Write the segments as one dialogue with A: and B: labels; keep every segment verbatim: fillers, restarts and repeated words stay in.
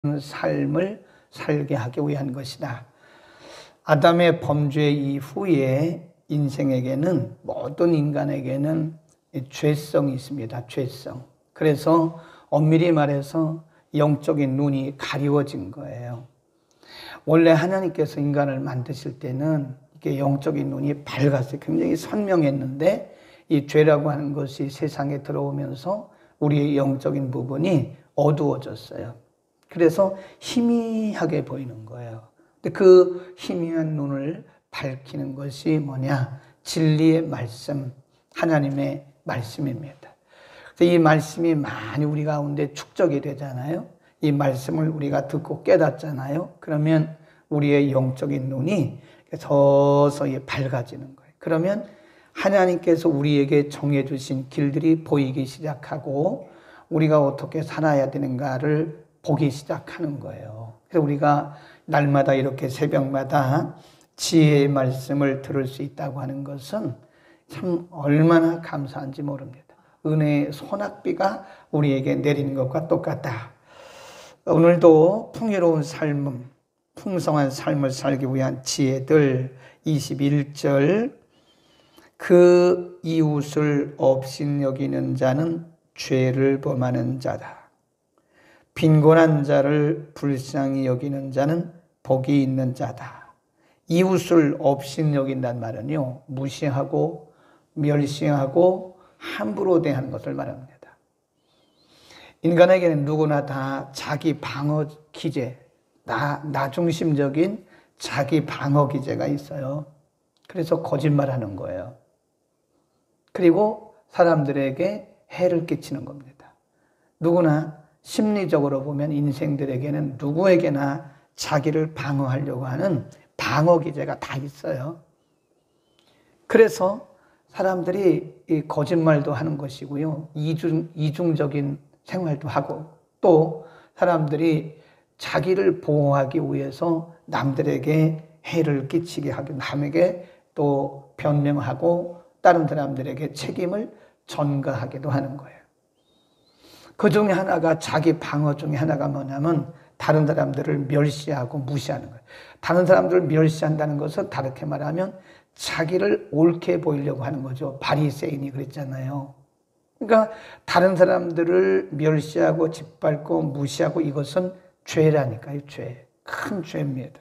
A: 삶을 살게 하기 위한 것이다. 아담의 범죄 이후에 인생에게는, 모든 인간에게는 죄성이 있습니다. 죄성. 그래서 엄밀히 말해서 영적인 눈이 가리워진 거예요. 원래 하나님께서 인간을 만드실 때는 이게 영적인 눈이 밝았어요. 굉장히 선명했는데 이 죄라고 하는 것이 세상에 들어오면서 우리의 영적인 부분이 어두워졌어요. 그래서 희미하게 보이는 거예요. 근데 그 희미한 눈을 밝히는 것이 뭐냐? 진리의 말씀, 하나님의 말씀입니다. 그래서 이 말씀이 많이 우리 가운데 축적이 되잖아요. 이 말씀을 우리가 듣고 깨닫잖아요. 그러면 우리의 영적인 눈이 서서히 밝아지는 거예요. 그러면 하나님께서 우리에게 정해주신 길들이 보이기 시작하고 우리가 어떻게 살아야 되는가를 보기 시작하는 거예요. 그래서 우리가 날마다 이렇게 새벽마다 지혜의 말씀을 들을 수 있다고 하는 것은 참 얼마나 감사한지 모릅니다. 은혜의 소낙비가 우리에게 내리는 것과 똑같다. 오늘도 풍요로운 삶, 풍성한 삶을 살기 위한 지혜들, 이십일 절, 그 이웃을 업신여기는 자는 죄를 범하는 자다. 빈곤한 자를 불쌍히 여기는 자는 복이 있는 자다. 이웃을 업신여긴다는 말은요, 무시하고 멸시하고 함부로 대하는 것을 말합니다. 인간에게는 누구나 다 자기 방어 기제, 나, 나 중심적인 자기 방어 기제가 있어요. 그래서 거짓말하는 거예요. 그리고 사람들에게 해를 끼치는 겁니다. 누구나 심리적으로 보면 인생들에게는 누구에게나 자기를 방어하려고 하는 방어 기제가 다 있어요. 그래서 사람들이 이 거짓말도 하는 것이고요. 이중, 이중적인 생활도 하고 또 사람들이 자기를 보호하기 위해서 남들에게 해를 끼치게 하고 남에게 또 변명하고 다른 사람들에게 책임을 전가하기도 하는 거예요. 그 중에 하나가, 자기 방어 중에 하나가 뭐냐면 다른 사람들을 멸시하고 무시하는 거예요. 다른 사람들을 멸시한다는 것은 다르게 말하면 자기를 옳게 보이려고 하는 거죠. 바리새인이 그랬잖아요. 그러니까 다른 사람들을 멸시하고 짓밟고 무시하고, 이것은 죄라니까요. 죄. 큰 죄입니다.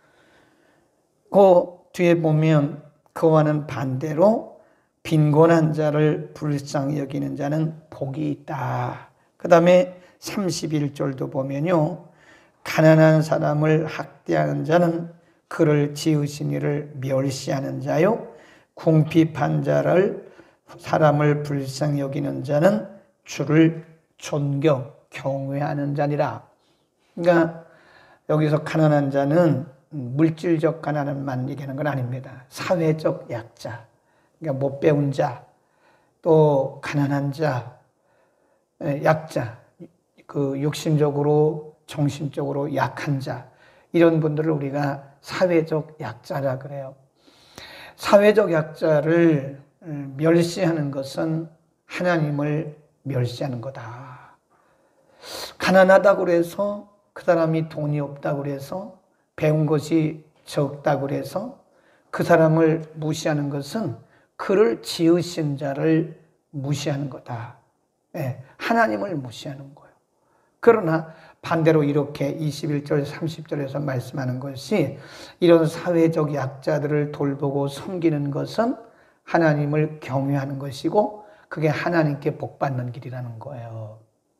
A: 그 뒤에 보면 그와는 반대로 빈곤한 자를 불쌍히 여기는 자는 복이 있다. 그 다음에 삼십일 절도 보면요, 가난한 사람을 학대하는 자는 그를 지으신 이를 멸시하는 자요, 궁핍한 자를 사람을 불쌍히 여기는 자는 주를 존경, 경외하는 자니라. 그러니까 여기서 가난한 자는 물질적 가난만 얘기하는 건 아닙니다. 사회적 약자, 그러니까 못 배운 자, 또 가난한 자, 약자, 그 육신적으로 정신적으로 약한 자, 이런 분들을 우리가 사회적 약자라 그래요. 사회적 약자를 멸시하는 것은 하나님을 멸시하는 거다. 가난하다고 해서, 그 사람이 돈이 없다고 해서, 배운 것이 적다고 해서 그 사람을 무시하는 것은 그를 지으신 자를 무시하는 거다. 네, 하나님을 무시하는 거예요. 그러나 반대로 이렇게 이십일 절 삼십 절에서 말씀하는 것이, 이런 사회적 약자들을 돌보고 섬기는 것은 하나님을 경외하는 것이고 그게 하나님께 복받는 길이라는 거예요.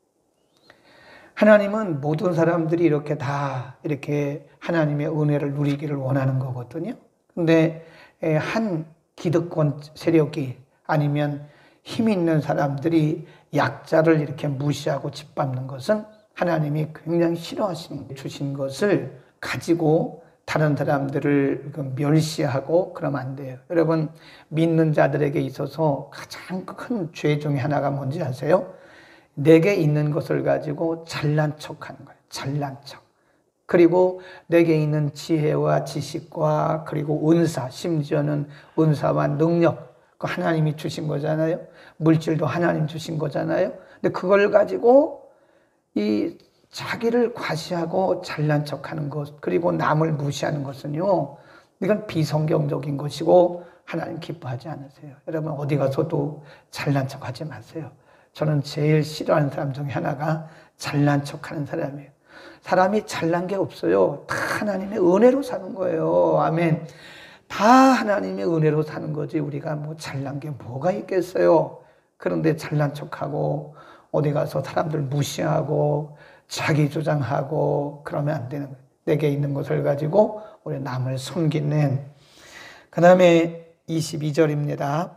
A: 하나님은 모든 사람들이 이렇게 다 이렇게 하나님의 은혜를 누리기를 원하는 거거든요. 근데 한 기득권 세력이 아니면 힘 있는 사람들이 약자를 이렇게 무시하고 짓밟는 것은 하나님이 굉장히 싫어하시는, 주신 것을 가지고 다른 사람들을 멸시하고 그러면 안 돼요. 여러분, 믿는 자들에게 있어서 가장 큰 죄 중에 하나가 뭔지 아세요? 내게 있는 것을 가지고 잘난 척하는 거예요. 잘난 척. 그리고 내게 있는 지혜와 지식과 그리고 은사, 심지어는 은사와 능력, 그 하나님이 주신 거잖아요. 물질도 하나님 주신 거잖아요. 근데 그걸 가지고 이 자기를 과시하고 잘난 척하는 것, 그리고 남을 무시하는 것은요, 이건 비성경적인 것이고 하나님 기뻐하지 않으세요. 여러분 어디 가서도 잘난 척하지 마세요. 저는 제일 싫어하는 사람 중에 하나가 잘난 척하는 사람이에요. 사람이 잘난 게 없어요. 다 하나님의 은혜로 사는 거예요. 아멘. 다 하나님의 은혜로 사는 거지 우리가 뭐 잘난 게 뭐가 있겠어요. 그런데 잘난 척하고 어디 가서 사람들 무시하고 자기 주장하고 그러면 안 되는 거예요. 내게 있는 것을 가지고 우리 남을 섬기는. 그 다음에 이십이 절입니다.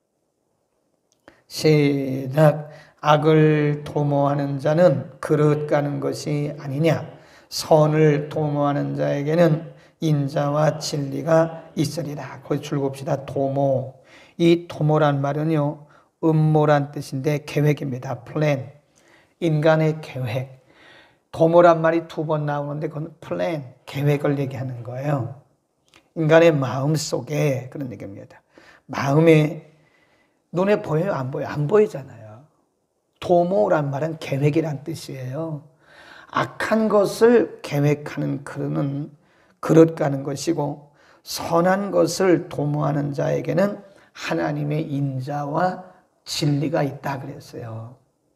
A: 시작. 악을 도모하는 자는 그릇 가는 것이 아니냐. 선을 도모하는 자에게는 인자와 진리가 있으리라. 거기 줄봅시다. 도모. 이 도모란 말은요, 음모란 뜻인데 계획입니다. 플랜. 인간의 계획. 도모란 말이 두 번 나오는데 그건 플랜, 계획을 얘기하는 거예요. 인간의 마음 속에 그런 얘기입니다. 마음에 눈에 보여요? 안 보여요? 안 보이잖아요. 도모란 말은 계획이란 뜻이에요. 악한 것을 계획하는 그릇은 그릇 가는 것이고 선한 것을 도모하는 자에게는 하나님의 인자와 진리가 있다 그랬어요.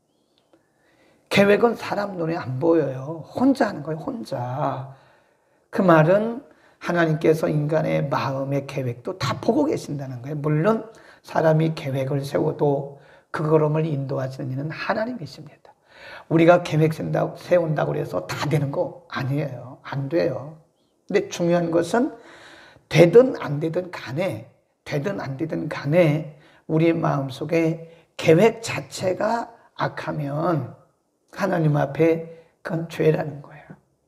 A: 계획은 사람 눈에 안 보여요. 혼자 하는 거예요. 혼자. 그 말은 하나님께서 인간의 마음의 계획도 다 보고 계신다는 거예요. 물론 사람이 계획을 세워도 그 걸음을 인도하시는 이는 하나님이십니다. 우리가 계획 세운다고 해서 다 되는 거 아니에요. 안 돼요. 근데 중요한 것은 되든 안 되든 간에 되든 안 되든 간에 우리의 마음속에 계획 자체가 악하면 하나님 앞에 그건 죄라는 거예요.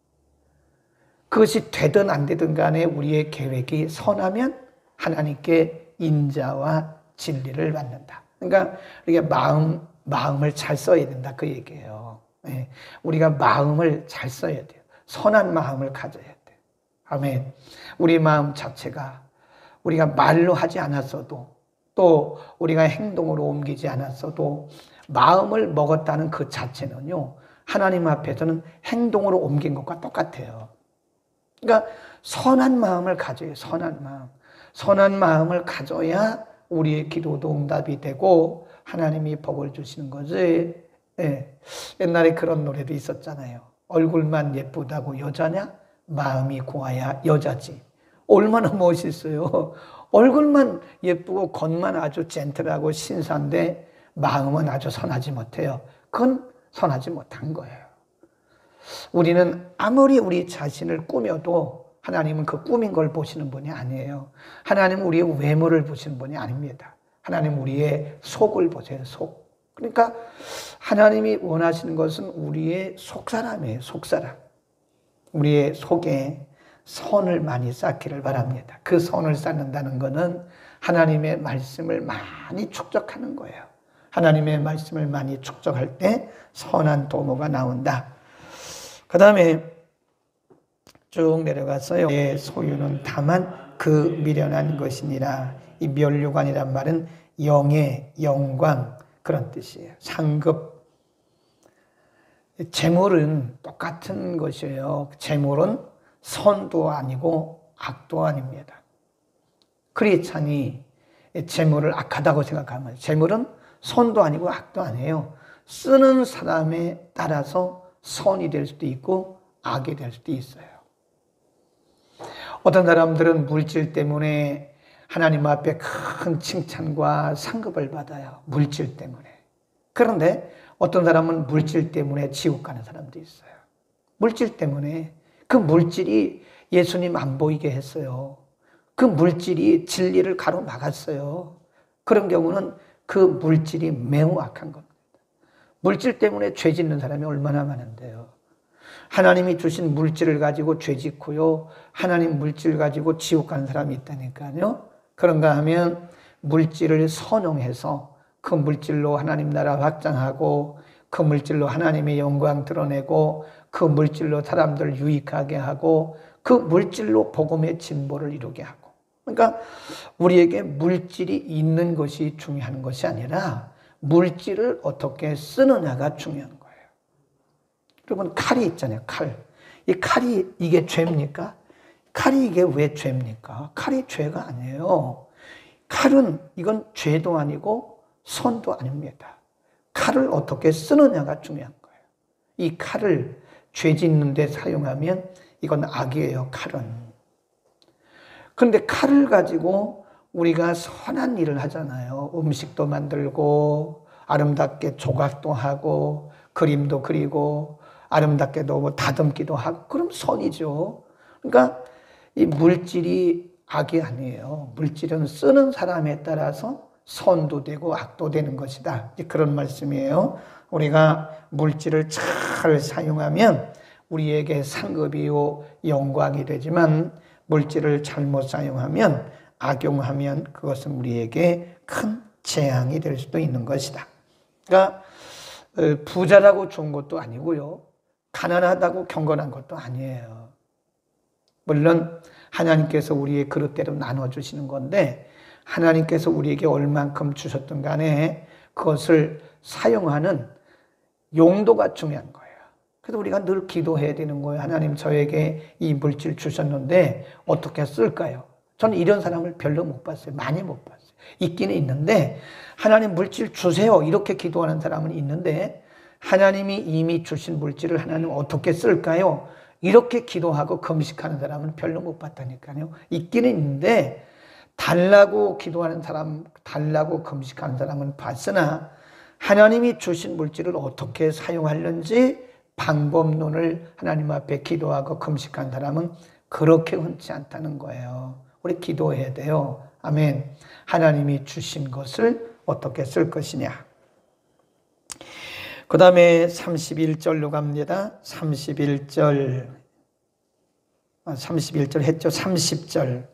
A: 그것이 되든 안 되든 간에 우리의 계획이 선하면 하나님께 인자와 진리를 받는다. 그러니까 우리가 마음, 마음을 잘 써야 된다 그 얘기예요. 네. 우리가 마음을 잘 써야 돼요. 선한 마음을 가져야 돼요. 아멘. 우리 마음 자체가 우리가 말로 하지 않았어도 또 우리가 행동으로 옮기지 않았어도 마음을 먹었다는 그 자체는요, 하나님 앞에서는 행동으로 옮긴 것과 똑같아요. 그러니까 선한 마음을 가져요. 선한 마음. 선한 마음을 가져야 우리의 기도도 응답이 되고 하나님이 복을 주시는 거지. 예. 옛날에 그런 노래도 있었잖아요. 얼굴만 예쁘다고 여자냐? 마음이 고와야 여자지. 얼마나 멋있어요. 얼굴만 예쁘고 겉만 아주 젠틀하고 신사인데 마음은 아주 선하지 못해요. 그건 선하지 못한 거예요. 우리는 아무리 우리 자신을 꾸며도 하나님은 그 꾸민 걸 보시는 분이 아니에요. 하나님은 우리의 외모를 보시는 분이 아닙니다. 하나님은 우리의 속을 보세요. 속. 그러니까 하나님이 원하시는 것은 우리의 속사람이에요. 속사람. 우리의 속에 선을 많이 쌓기를 바랍니다. 그 선을 쌓는다는 것은 하나님의 말씀을 많이 축적하는 거예요. 하나님의 말씀을 많이 축적할 때 선한 도모가 나온다. 그 다음에 쭉 내려가서요. 내 소유는 다만 그 미련한 것이니라. 이 면류관이란 말은 영의 영광 그런 뜻이에요. 상급. 재물은 똑같은 것이에요. 재물은 선도 아니고 악도 아닙니다. 크리스찬이 재물을 악하다고 생각하면 재물은 선도 아니고 악도 아니에요. 쓰는 사람에 따라서 선이 될 수도 있고 악이 될 수도 있어요. 어떤 사람들은 물질 때문에 하나님 앞에 큰 칭찬과 상급을 받아요. 물질 때문에. 그런데 어떤 사람은 물질 때문에 지옥 가는 사람도 있어요. 물질 때문에. 그 물질이 예수님 안 보이게 했어요. 그 물질이 진리를 가로막았어요. 그런 경우는 그 물질이 매우 악한 겁니다. 물질 때문에 죄 짓는 사람이 얼마나 많은데요. 하나님이 주신 물질을 가지고 죄 짓고요. 하나님 물질 가지고 지옥 가는 사람이 있다니까요. 그런가 하면 물질을 선용해서 그 물질로 하나님 나라 확장하고 그 물질로 하나님의 영광 드러내고 그 물질로 사람들을 유익하게 하고 그 물질로 복음의 진보를 이루게 하고. 그러니까 우리에게 물질이 있는 것이 중요한 것이 아니라 물질을 어떻게 쓰느냐가 중요한 거예요. 여러분 칼이 있잖아요. 칼. 이 칼이 이게 죄입니까? 칼이 이게 왜 죄입니까? 칼이 죄가 아니에요. 칼은 이건 죄도 아니고 선도 아닙니다. 칼을 어떻게 쓰느냐가 중요한 거예요. 이 칼을 죄 짓는 데 사용하면 이건 악이에요. 칼은. 그런데 칼을 가지고 우리가 선한 일을 하잖아요. 음식도 만들고 아름답게 조각도 하고 그림도 그리고 아름답게도 뭐 다듬기도 하고 그럼 선이죠. 그러니까 이 물질이 악이 아니에요. 물질은 쓰는 사람에 따라서 선도 되고 악도 되는 것이다. 그런 말씀이에요. 우리가 물질을 잘 사용하면 우리에게 상급이요 영광이 되지만 물질을 잘못 사용하면 악용하면 그것은 우리에게 큰 재앙이 될 수도 있는 것이다. 그러니까 부자라고 좋은 것도 아니고요. 가난하다고 경건한 것도 아니에요. 물론 하나님께서 우리의 그릇대로 나눠주시는 건데 하나님께서 우리에게 얼만큼 주셨든 간에 그것을 사용하는 용도가 중요한 거예요. 그래서 우리가 늘 기도해야 되는 거예요. 하나님 저에게 이 물질 주셨는데 어떻게 쓸까요? 저는 이런 사람을 별로 못 봤어요. 많이 못 봤어요. 있기는 있는데 하나님 물질 주세요 이렇게 기도하는 사람은 있는데 하나님이 이미 주신 물질을 하나님 어떻게 쓸까요? 이렇게 기도하고 금식하는 사람은 별로 못 봤다니까요. 있기는 있는데 달라고 기도하는 사람, 달라고 금식하는 사람은 봤으나 하나님이 주신 물질을 어떻게 사용하는지 방법론을 하나님 앞에 기도하고 금식한 사람은 그렇게 흔치 않다는 거예요. 우리 기도해야 돼요. 아멘. 하나님이 주신 것을 어떻게 쓸 것이냐. 그 다음에 삼십일 절로 갑니다. 삼십일 절. 아, 삼십일 절 했죠. 삼십 절.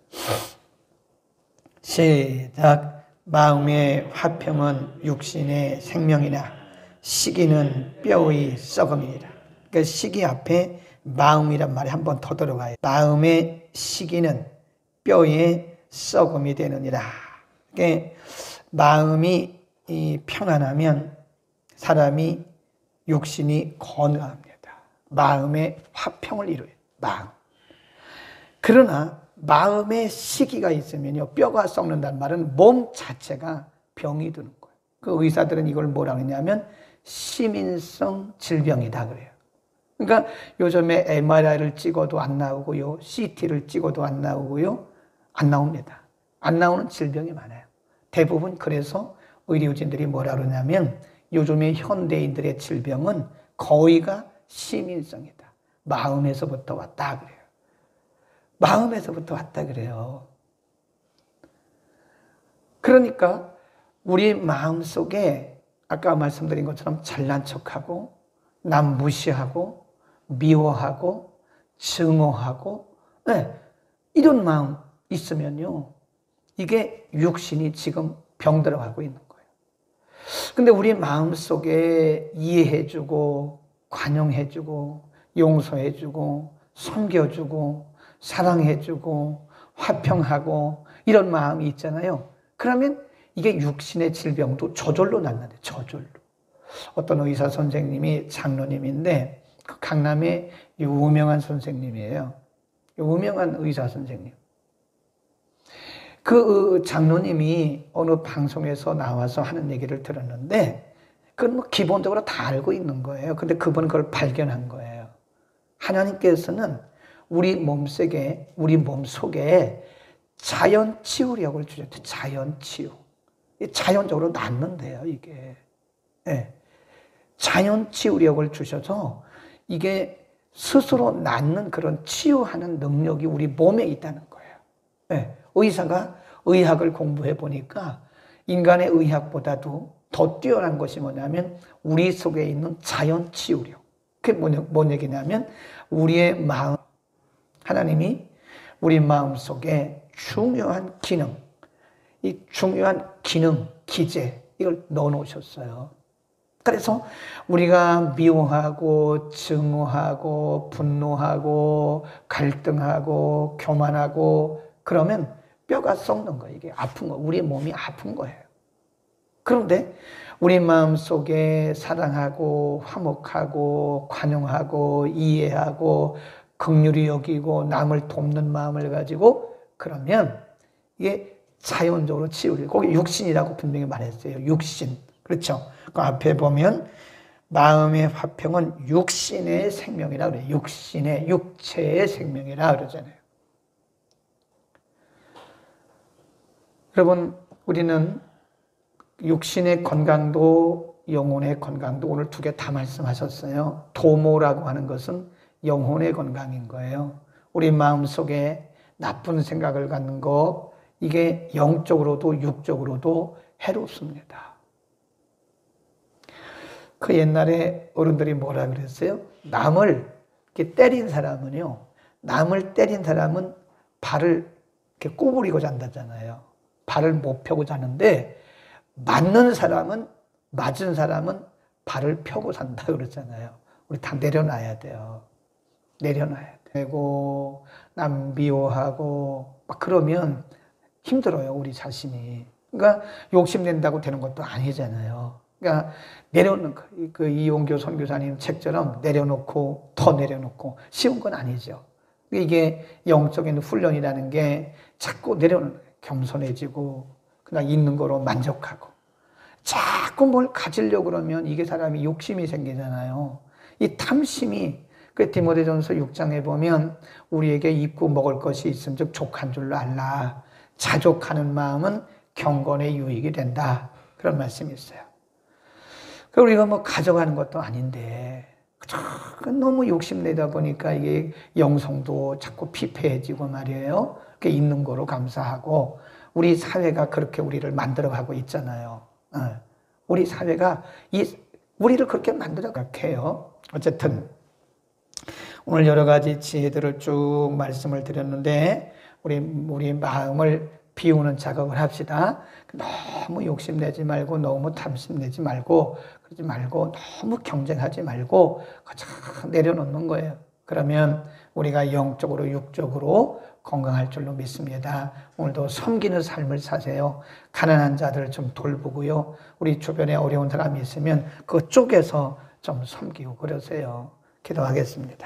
A: 시작. 마음의 화평은 육신의 생명이나 시기는 뼈의 썩음이니라. 그러니까 시기 앞에 마음이란 말이 한 번 더 들어가요. 마음의 시기는 뼈의 썩음이 되느니라. 그러니까 마음이 평안하면 사람이 육신이 건강합니다. 마음의 화평을 이루어요. 마음. 그러나 마음의 시기가 있으면요, 뼈가 썩는다는 말은 몸 자체가 병이 드는 거예요. 그 의사들은 이걸 뭐라 그러냐면 시민성 질병이다 그래요. 그러니까 요즘에 엠알아이를 찍어도 안 나오고요, 씨티를 찍어도 안 나오고요, 안 나옵니다. 안 나오는 질병이 많아요. 대부분 그래서 의료진들이 뭐라 그러냐면 요즘에 현대인들의 질병은 거의가 시민성이다. 마음에서부터 왔다 그래요. 마음에서부터 왔다 그래요. 그러니까 우리 마음속에 아까 말씀드린 것처럼 잘난 척하고 남 무시하고 미워하고 증오하고 네, 이런 마음 있으면요, 이게 육신이 지금 병들어가고 있는 거예요. 근데 우리 마음속에 이해해주고 관용해주고 용서해주고 섬겨주고 사랑해주고 화평하고 이런 마음이 있잖아요. 그러면 이게 육신의 질병도 저절로 낫는데, 저절로. 어떤 의사 선생님이 장로님인데 그 강남의 유명한 선생님이에요. 유명한 의사 선생님. 그 장로님이 어느 방송에서 나와서 하는 얘기를 들었는데 그건 뭐 기본적으로 다 알고 있는 거예요. 근데 그분은 그걸 발견한 거예요. 하나님께서는 우리 몸속에, 우리 몸 속에 자연 치유력을 주셨대. 자연 치유. 자연적으로 낫는데요, 이게. 네. 자연 치유력을 주셔서 이게 스스로 낫는 그런 치유하는 능력이 우리 몸에 있다는 거예요. 네. 의사가 의학을 공부해 보니까 인간의 의학보다도 더 뛰어난 것이 뭐냐면 우리 속에 있는 자연 치유력. 그게 뭔 얘기냐면 우리의 마음, 하나님이 우리 마음 속에 중요한 기능, 이 중요한 기능, 기제, 이걸 넣어 놓으셨어요. 그래서 우리가 미워하고 증오하고 분노하고 갈등하고 교만하고 그러면 뼈가 썩는 거예요. 이게 아픈 거, 우리 몸이 아픈 거예요. 그런데 우리 마음속에 사랑하고 화목하고 관용하고 이해하고 긍휼히 여기고 남을 돕는 마음을 가지고 그러면 이게 자연적으로 치유를, 거기 육신이라고 분명히 말했어요. 육신. 그렇죠. 그 앞에 보면 마음의 화평은 육신의 생명이라 그래요. 육신의, 육체의 생명이라 그러잖아요. 여러분, 우리는 육신의 건강도 영혼의 건강도 오늘 두 개 다 말씀하셨어요. 도모라고 하는 것은 영혼의 건강인 거예요. 우리 마음속에 나쁜 생각을 갖는 거, 이게 영적으로도 육적으로도 해롭습니다. 그 옛날에 어른들이 뭐라 그랬어요? 남을 이렇게 때린 사람은요, 남을 때린 사람은 발을 이렇게 구부리고 잔다잖아요. 발을 못 펴고 자는데, 맞는 사람은, 맞은 사람은 발을 펴고 산다 그러잖아요. 우리 다 내려놔야 돼요. 내려놔야 되고, 남 미워하고, 막 그러면 힘들어요, 우리 자신이. 그러니까 욕심낸다고 되는 것도 아니잖아요. 그러니까 내려놓는, 그 이용교 선교사님 책처럼 내려놓고 더 내려놓고 쉬운 건 아니죠. 이게 영적인 훈련이라는 게 자꾸 내려놓는 거예요. 겸손해지고 그냥 있는 거로 만족하고. 자꾸 뭘 가지려고 그러면 이게 사람이 욕심이 생기잖아요. 이 탐심이, 그 디모데전서 육 장에 보면 우리에게 입고 먹을 것이 있음 즉 족한 줄로 알라. 자족하는 마음은 경건의 유익이 된다. 그런 말씀이 있어요. 우리가 뭐 가져가는 것도 아닌데 너무 욕심내다 보니까 이게 영성도 자꾸 피폐해지고 말이에요. 있는 거로 감사하고, 우리 사회가 그렇게 우리를 만들어가고 있잖아요. 우리 사회가 이 우리를 그렇게 만들어가게 해요. 어쨌든 오늘 여러 가지 지혜들을 쭉 말씀을 드렸는데, 우리 우리 마음을 비우는 작업을 합시다. 너무 욕심내지 말고, 너무 탐심내지 말고, 그러지 말고, 너무 경쟁하지 말고 그냥 내려놓는 거예요. 그러면 우리가 영적으로 육적으로 건강할 줄로 믿습니다. 오늘도 섬기는 삶을 사세요. 가난한 자들 좀 돌보고요. 우리 주변에 어려운 사람이 있으면 그쪽에서 좀 섬기고 그러세요. 기도하겠습니다.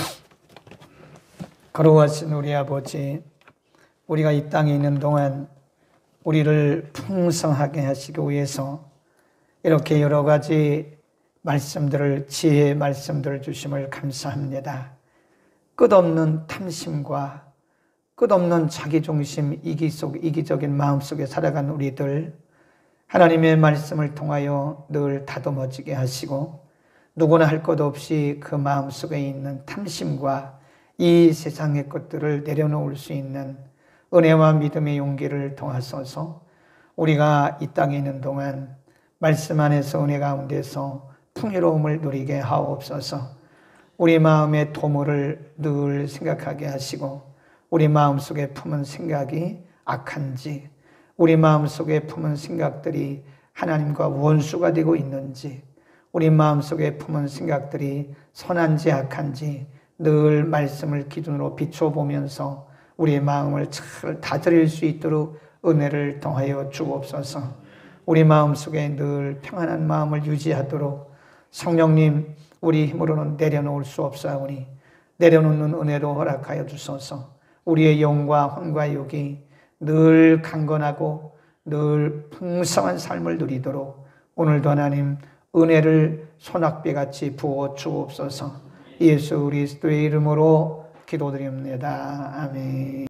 A: 거룩하신 우리 아버지, 우리가 이 땅에 있는 동안 우리를 풍성하게 하시기 위해서 이렇게 여러 가지 말씀들을, 지혜의 말씀들을 주심을 감사합니다. 끝없는 탐심과 끝없는 자기중심, 이기속, 이기적인 마음속에 살아간 우리들, 하나님의 말씀을 통하여 늘 다듬어지게 하시고, 누구나 할 것 없이 그 마음속에 있는 탐심과 이 세상의 것들을 내려놓을 수 있는 은혜와 믿음의 용기를 통하소서. 우리가 이 땅에 있는 동안 말씀 안에서 은혜 가운데서 풍요로움을 누리게 하옵소서. 우리 마음의 도모를 늘 생각하게 하시고, 우리 마음속에 품은 생각이 악한지, 우리 마음속에 품은 생각들이 하나님과 원수가 되고 있는지, 우리 마음속에 품은 생각들이 선한지 악한지 늘 말씀을 기준으로 비춰보면서 우리의 마음을 잘 다스릴 수 있도록 은혜를 통하여 주옵소서. 우리 마음속에 늘 평안한 마음을 유지하도록 성령님, 우리 힘으로는 내려놓을 수 없사오니 내려놓는 은혜로 허락하여 주소서. 우리의 영과 혼과 육이 늘 강건하고 늘 풍성한 삶을 누리도록 오늘도 하나님 은혜를 소낙비같이 부어 주옵소서. 예수 그리스도의 이름으로 기도드립니다. 아멘.